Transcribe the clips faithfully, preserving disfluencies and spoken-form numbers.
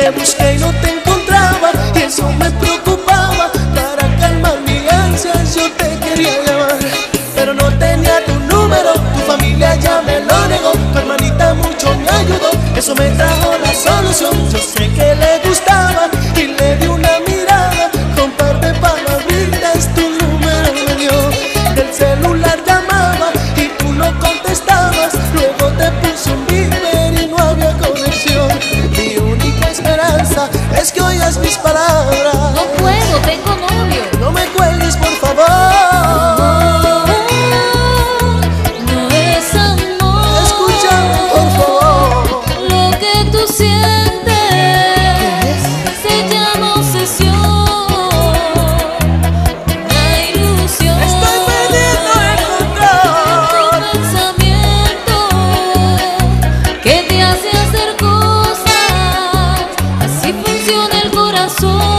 Te busqué y no te encontraba, y eso me preocupaba. Para calmar mi ansias yo te quería llamar, pero no tenía tu número, tu familia ya me lo negó. Tu hermanita mucho me ayudó, eso me trajo la solución. Yo sé que le gustaba y le di una mirada, con par de palabritas tu número me dio. Del celular llamaba y tú no contestabas, luego te puse un beeper y no había conexión. Mi única esperanza es que oigas mis palabras. No puedo, tengo novio. No me cuelgues, por favor. No es amor. Escúchame, por favor. Lo que tú sientes se llama obsesión, una ilusión. Estoy perdiendo el control. Un pensamiento que te hace hacer cosas, así funciona el corazón.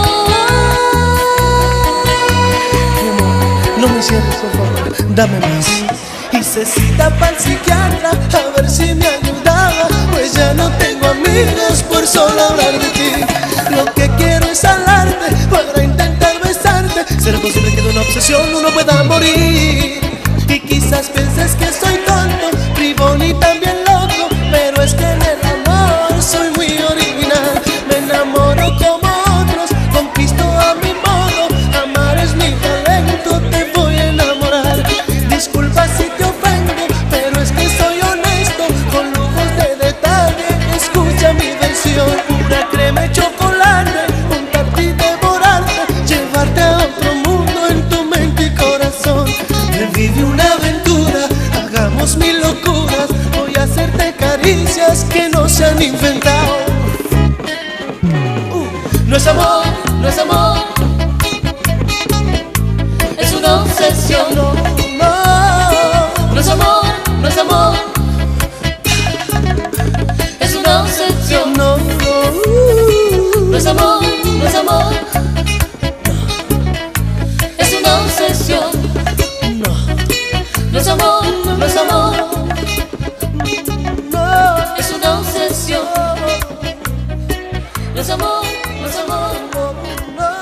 No me cierres, por favor, dame más. Hice cita para el psiquiatra a ver si me ayudaba, pues ya no tengo amigos por solo hablar de ti. Lo que quiero es hablarte para intentar besarte. ¿Será posible que de una obsesión uno pueda morir? Y quizás pienses que soy tonto, bribón y también loco, pero es que en el amor soy muy original. Me enamoro como otros, conquisto a mi modo. Amar es mi talento, te voy a enamorar. Disculpa si te ofendo, pero es que soy honesto, con lujos de detalle. Escucha mi versión, pura crema y chocolate, untarte y devorarte, llevarte a otro mundo en tu mente y corazón. Revive una aventura, hagamos mil locuras, voy a hacerte caricias que no se han inventado. Uh, no es amor, no es amor, es una obsesión. No, no, no es amor, no es amor, es una obsesión. No, no, no es amor, no es amor, es una obsesión. No, no es amor, no es amor, no, es una obsesión. No es amor, no es amor, no, no.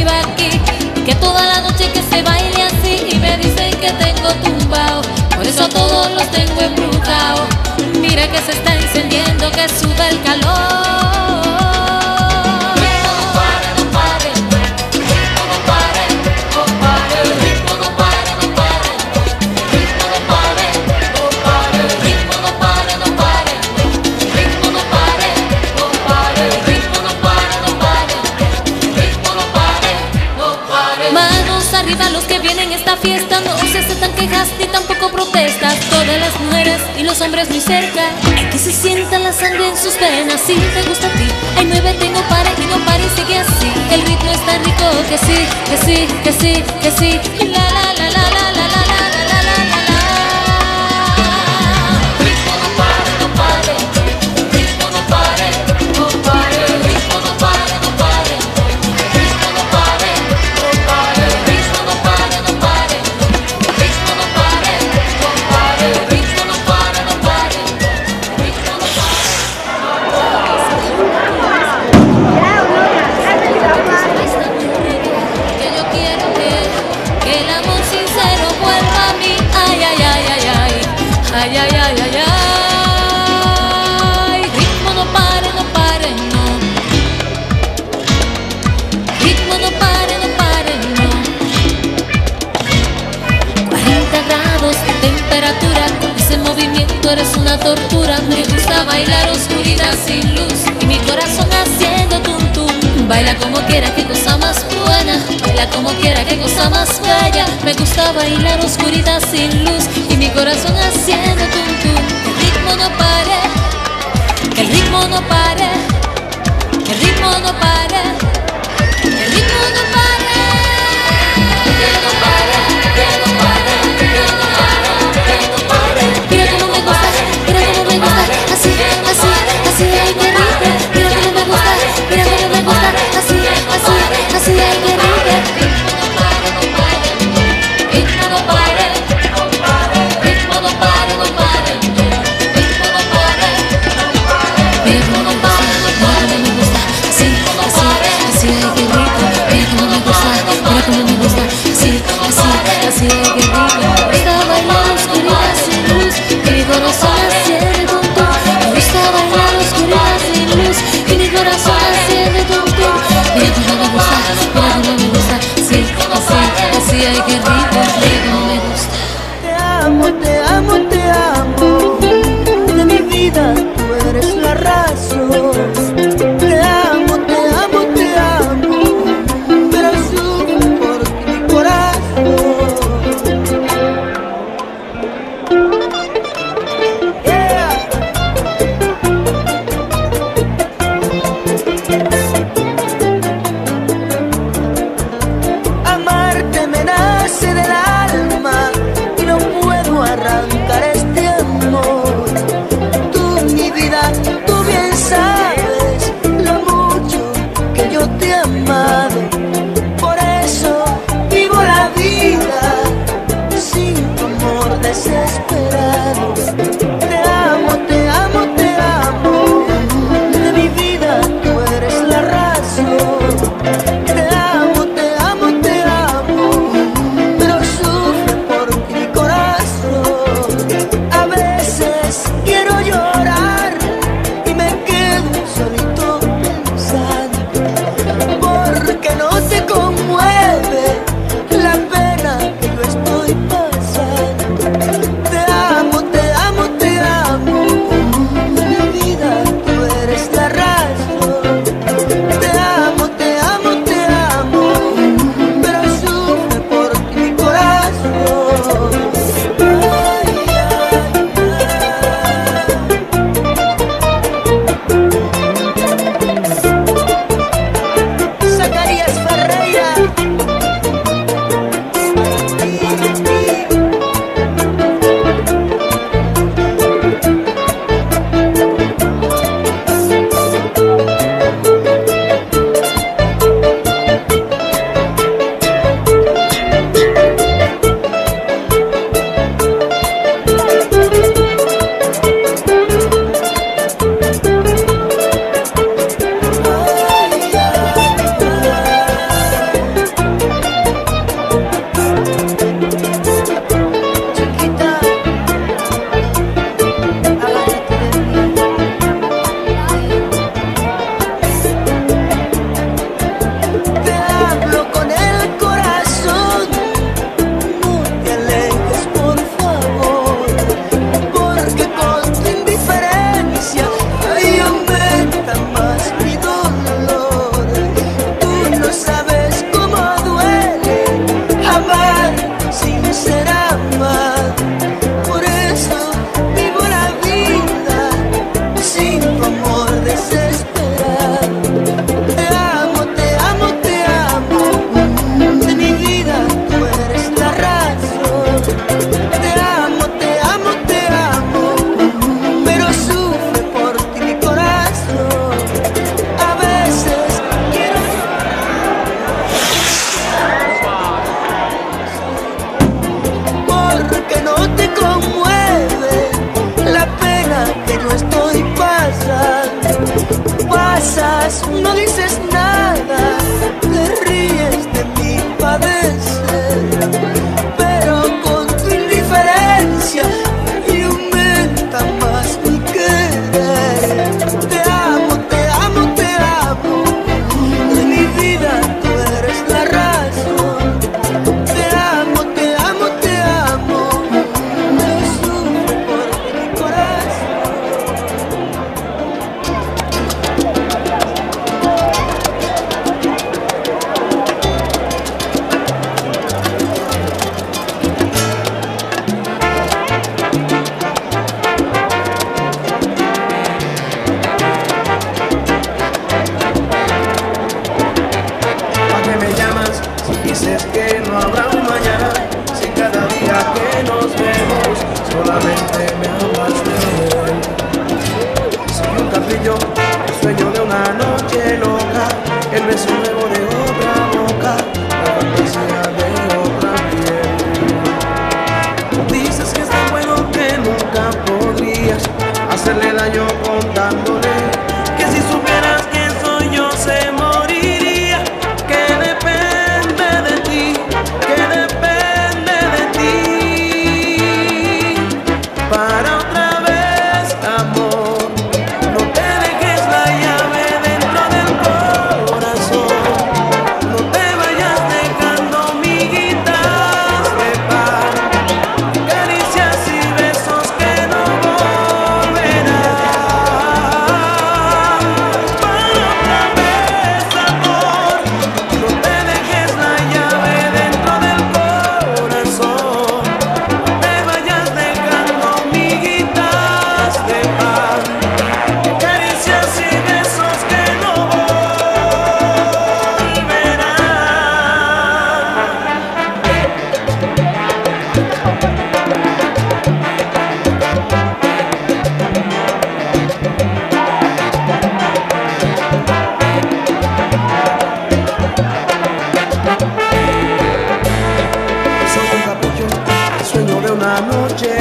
viva aquí, que toda la noche que se baile así, y me dicen que tengo tumbao, por eso a todos los tengo embrujados. Mira que se está encendiendo, que sube el calor. Ritmo no pare, no pare, ritmo no pare, no pare, ritmo no pare, no pare, ritmo no pare, no pare, ritmo no pare, no pare, ritmo no pare, no pare, ritmo no pare, no pare, ritmo no pare, no pare. Manos arriba los que vienen a esta fiesta, no se aceptan quejas ni tampoco protestas. Todas las mujeres y los hombres muy cerca, que se sienta la sangre en sus venas. Si te gusta a ti, ay muévete, no pare y no pare y sigue así. El ritmo es tan rico que sí, que sí, que sí, que sí. La la la la la la la la la la la la. Ritmo no pare, no pare, ritmo no pare, no pare, ritmo no pare, no pare, ritmo no pare, no pare, ritmo no pare, no pare, ritmo no pare, no pare, ritmo no pare, no pare, ritmo no pare. Que yo quiero que, que el amor sincero vuelva a mí. Ay, ay, ay, ay, ay, ay, ay, ay, ay, ay. Ritmo no pare, no pare, no. Ritmo no pare, no pare, no. cuarenta grados de temperatura, con ese movimiento eres una tortura. Me gusta bailar oscuridad sin luz y mi corazón haciendo tum tum. Baila como quiera, qué cosa más buena. Baila como quiera, qué cosa más bella. Me gusta bailar oscuridad sin luz y mi corazón haciendo tum tum. Que el ritmo no pare, que el ritmo no pare, que el ritmo no pare, que el ritmo no pare. Que no pare, que no pare, que no pare, que no pare. Mira cómo me gusta, mira cómo me gusta, así, así, así, ay qué rico. Mira cómo me gusta, mira cómo me gusta, así, así, así, ay qué rico. Ritmo no pare, no pare, ritmo no pare, no pare, ritmo no pare, no pare, ritmo no pare, no pare, me gusta, así, así, así, ay qué rico. Mira cómo me gusta, mira cómo me gusta, así, así, así, ay qué rico. Me gusta bailar oscuridad sin luz y mi corazón haciendo tum tum. Me gusta bailar oscuridad sin luz y mi corazón haciendo tum tum. Mira cómo me gusta, mira cómo me gusta, así, así, así, ay qué rico. Mira cómo me gusta. Te amo, te amo, te amo. De mi vida tú eres la razón. Te amo, te amo, te amo. Pero sufro por ti mi corazón. dices que no habrá un mañana, si cada día que nos vemos solamente me hablas de él. Soy un capricho, el sueño de una noche loca, el beso nuevo de otra boca, la fantasía de otra piel. Dices que es tan bueno que nunca podrías hacerle daño contándole que si supieras quién soy yo se moriría, que depende de ti, que depende de ti. Para otra vez, amor, no te dejes la llave dentro del corazón, no te vayas dejando miguitas de pan, caricias y besos que no volverán. Para otra vez, amor, no te dejes la llave dentro del corazón, no te vayas dejando miguitas de pan, caricias y besos que no volverán. Soy un capricho, el sueño de una noche